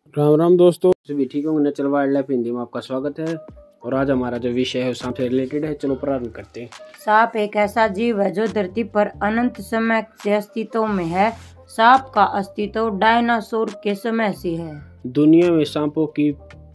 राम राम दोस्तों, सभी ठीक होंगे। नेचर वाइल्ड लाइफ हिंदी में आपका स्वागत है। और आज हमारा जो विषय है सांप से रिलेटेड है। चलो प्रारंभ करते हैं। सांप एक ऐसा जीव है जो धरती पर अनंत समय से अस्तित्व में है। सांप का अस्तित्व डायनासोर के समय से है। दुनिया में सांपों की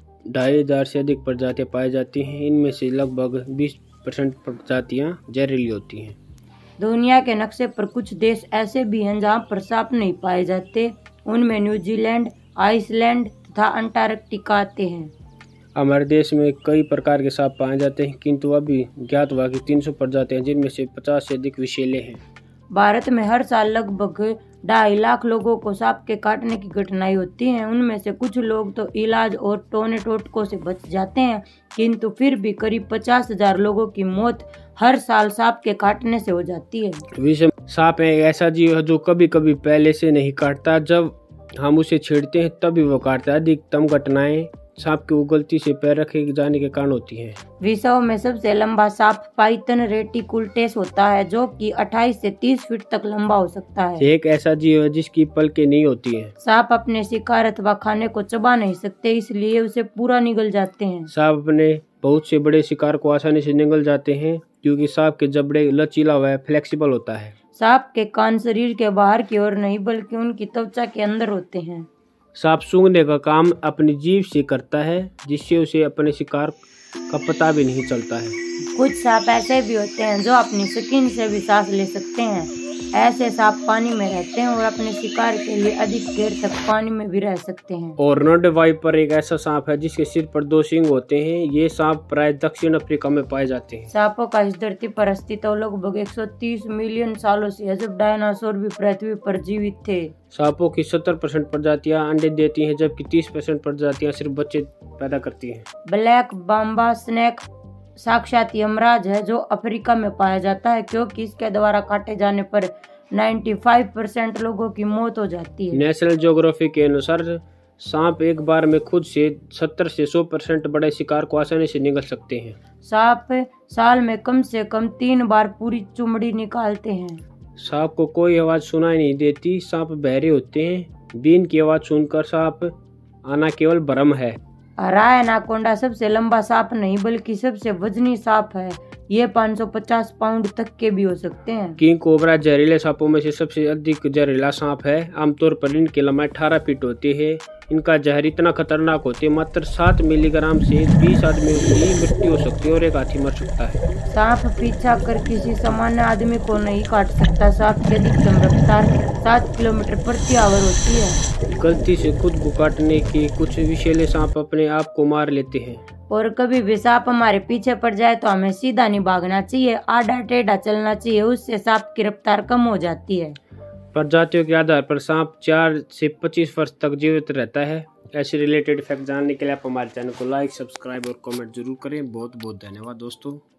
2500 से अधिक प्रजातियां पाई जाती हैं। इनमें से लगभग 20% प्रजातियां जहरीली होती हैं। दुनिया के नक्शे पर कुछ देश ऐसे भी हैं जहां पर सांप नहीं पाए जाते। उनमें न्यूजीलैंड, आइसलैंड तथा अंटार्कटिका आते हैं। हमारे देश में कई प्रकार के सांप पाए जाते हैं, किंतु अभी ज्ञात हुआ कि 300 प्रजातियां, जिनमें से 50 से अधिक विषैले हैं। भारत में हर साल लगभग 2.5 लाख लोगों को सांप के काटने की घटनाएं होती हैं। उनमें से कुछ लोग तो इलाज और टोने टोटकों से बच जाते हैं, किंतु फिर भी करीब 50,000 लोगों की मौत हर साल सांप के काटने से हो जाती है। विषम सांप एक ऐसा जीव है जो कभी कभी पहले से नहीं काटता। जब हम उसे छेड़ते हैं तभी वो काटता है। अधिकतम घटनाएं सांप के गलती से पैर रखे जाने के कारण होती हैं। विश्व में सबसे लंबा सांप पाइथन रेटिकुलटेस होता है, जो कि 28 से 30 फीट तक लंबा हो सकता है। एक ऐसा जीव है जिसकी पलकें नहीं होती हैं। सांप अपने शिकार अथवा खाने को चबा नहीं सकते, इसलिए उसे पूरा निगल जाते हैं। सांप अपने बहुत से बड़े शिकार को आसानी से निगल जाते हैं, क्योंकि सांप के जबड़े लचीला व फ्लेक्सिबल होता है। सांप के कान शरीर के बाहर की ओर नहीं बल्कि उनकी त्वचा के अंदर होते हैं। सांप सूंघने का काम अपनी जीभ से करता है, जिससे उसे अपने शिकार का पता भी नहीं चलता है। कुछ सांप ऐसे भी होते हैं जो अपनी स्किन से भी सांस ले सकते हैं। ऐसे सांप पानी में रहते हैं और अपने शिकार के लिए अधिक देर तक पानी में भी रह सकते हैं। और नॉर्ड वाइपर एक ऐसा सांप है जिसके सिर पर 2 सींग होते हैं। ये सांप प्राय दक्षिण अफ्रीका में पाए जाते हैं। सांपों का इस धरती पर अस्तित्व लगभग 130 मिलियन सालों से है, जब डायनासोर भी पृथ्वी पर जीवित थे। सांपों की 70% प्रजातियां अंडे देती हैं, जबकि 30% प्रजातियां सिर्फ बच्चे पैदा करती हैं। ब्लैक बाम्बा स्नेक साक्षात यमराज है, जो अफ्रीका में पाया जाता है, क्योंकि इसके द्वारा काटे जाने पर 95% लोगों की मौत हो जाती है। नेशनल ज्योग्राफी के अनुसार सांप एक बार में खुद से 70 से 100% बड़े शिकार को आसानी से निगल सकते हैं। सांप साल में कम से कम 3 बार पूरी चमड़ी निकालते हैं। सांप को कोई आवाज सुनाई नहीं देती। सांप बहरे होते हैं। बीन की आवाज सुनकर सांप आना केवल भ्रम है। हरा एनाकोंडा सबसे लंबा सांप नहीं बल्कि सबसे वजनी सांप है। ये 550 पाउंड तक के भी हो सकते हैं। किंग कोबरा जहरीले सांपों में से सबसे अधिक जहरीला सांप है। आमतौर पर इनकी लंबाई 18 फीट होती है। इनका जहर इतना खतरनाक होती है, मात्र 7 मिलीग्राम से 20 आदमियों की मृत्यु हो सकती है और एक हाथी मर सकता है। सांप पीछा कर किसी सामान्य आदमी को नहीं काट सकता। सांप की अधिकतम रफ्तार 7 किलोमीटर प्रति आवर होती है। गलती से खुद को काटने के कुछ विषैले सांप अपने आप को मार लेते हैं। और कभी भी सांप हमारे पीछे पड़ जाए तो हमें सीधा नहीं भागना चाहिए, आधा टेढ़ा चलना चाहिए। उससे सांप की रफ्तार कम हो जाती है। प्रजातियों के आधार पर सांप 4 से 25 वर्ष तक जीवित रहता है। ऐसे रिलेटेड फैक्ट जानने के लिए आप हमारे चैनल को लाइक, सब्सक्राइब और कमेंट जरूर करें। बहुत बहुत धन्यवाद दोस्तों।